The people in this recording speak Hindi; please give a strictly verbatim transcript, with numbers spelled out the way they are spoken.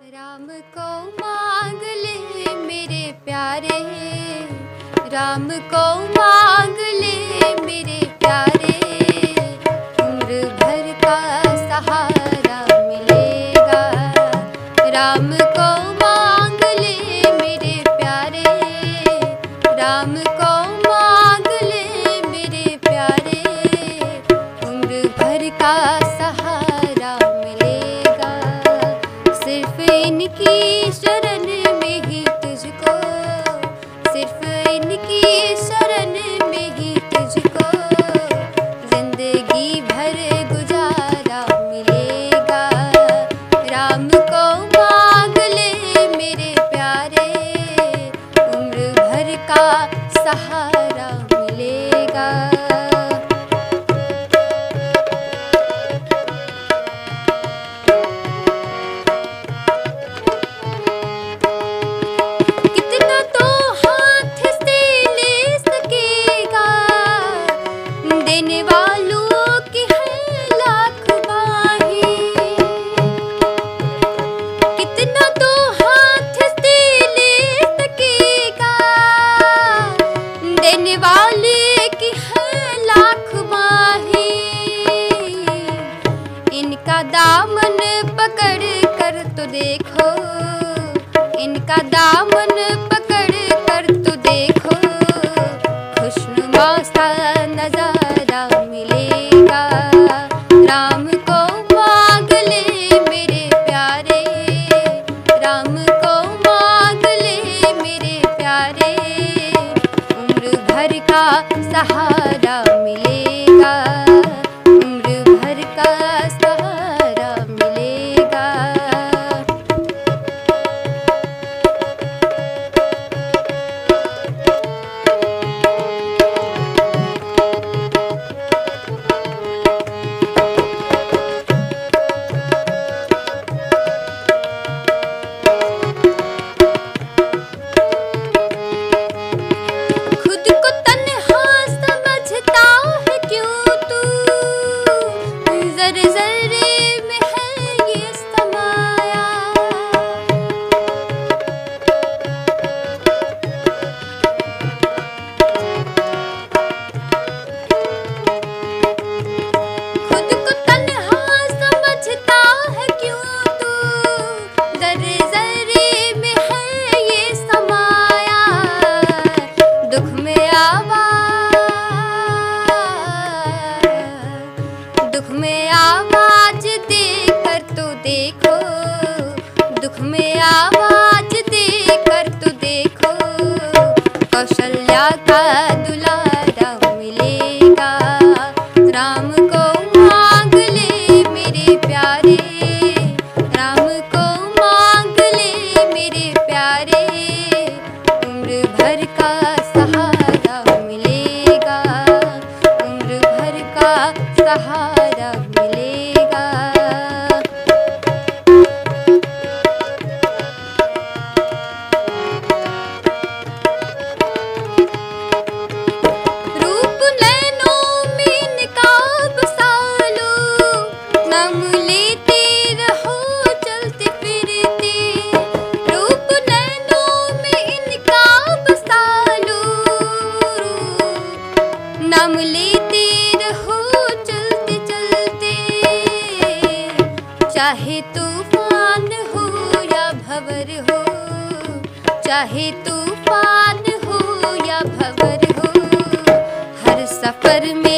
राम को मांग ले मेरे प्यारे, राम को मांग ले मेरे प्यारे, उम्र भर का सहारा मिलेगा। राम को मांग ले मेरे प्यारे, राम को मांग ले मेरे प्यारे, उम्र भर का सहारा मिलेगा। सिर्फ इनकी शरण में ही तुझको, सिर्फ इनकी शरण में ही तुझको जिंदगी भर गुजारा मिलेगा। राम को मांग ले मेरे प्यारे, उम्र भर का सहारा मिलेगा। देने वालों की है लाख बाहें, कितना तो हाथ से ले सकेगा। देने वाले की है लाख बाहें, इनका दामन पकड़ कर तो देखो, इनका दामन पकड़ कर तो देखो, खुशनुमा सा नजारा मिलेगा। राम को मांग ले मेरे प्यारे, राम को मांग ले मेरे प्यारे, उम्र भर का सहारा मिलेगा, उम्र भर का सहारा मिलेगा। दुख में आवाज देकर तो देखो, दुख में आवाज देकर तो देखो, कौशल्या का दुलारा मिलेगा। राम को मांग ले मेरे प्यारे, राम को मांग ले मेरे प्यारे, उम्र भर का सहारा मिलेगा, उम्र भर का सहारा मिलेगा। रूप नैनों में निकाब सालो, नाम लेते रहो चलते फिरते। रूप नैनों में निकाब सालो, नाम लेते रहो चलते चलते। चाहे तूफान हो या भंवर हो, चाहे तूफान हो या भंवर हो, हर सफर में